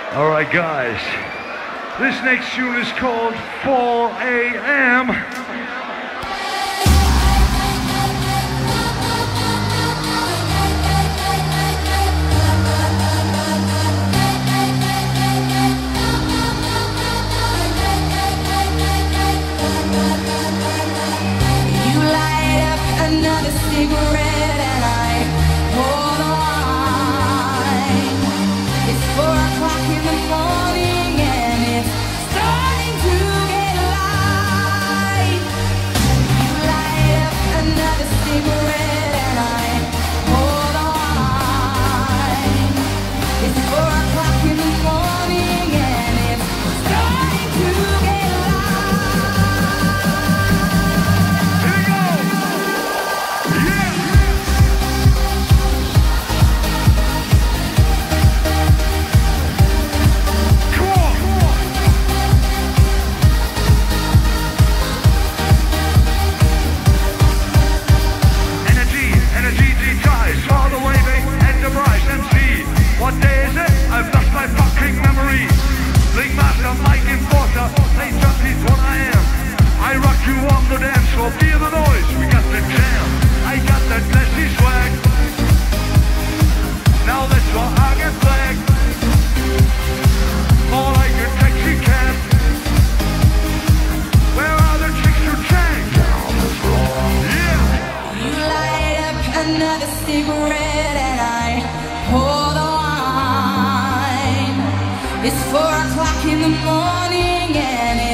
Alright guys, this next tune is called 4 a.m. You light up another cigarette and I hold on. It's 4 o'clock in the morning and it's starting to get light. You light up another cigarette and I hold on. It's 4 o'clock in the morning and it's starting to get What day is it? I've lost my fucking memory. Link master, Mike Enforcer, play junkies what I am. I rock you on the dance floor, feel the noise, we got the jam. I got that nasty swag. Now that's why I get flagged. More like a taxi cab. Where are the chicks who change? Yeah. You light up another cigarette and I hold on. It's 4 o'clock in the morning and